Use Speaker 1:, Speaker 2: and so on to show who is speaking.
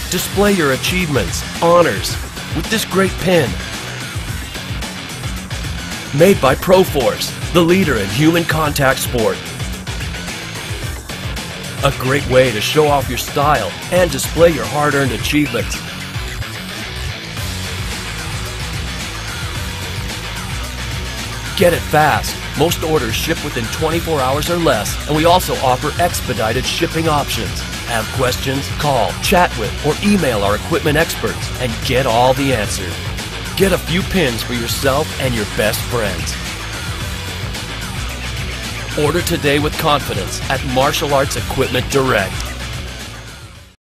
Speaker 1: Display your achievements, honors, with this great pin. Made by Proforce, the leader in human contact sport. A great way to show off your style and display your hard-earned achievements. Get it fast. Most orders ship within 24 hours or less, and we also offer expedited shipping options. Have questions? Call, chat with, or email our equipment experts and get all the answers. Get a few pins for yourself and your best friends. Order today with confidence at Martial Arts Equipment Direct.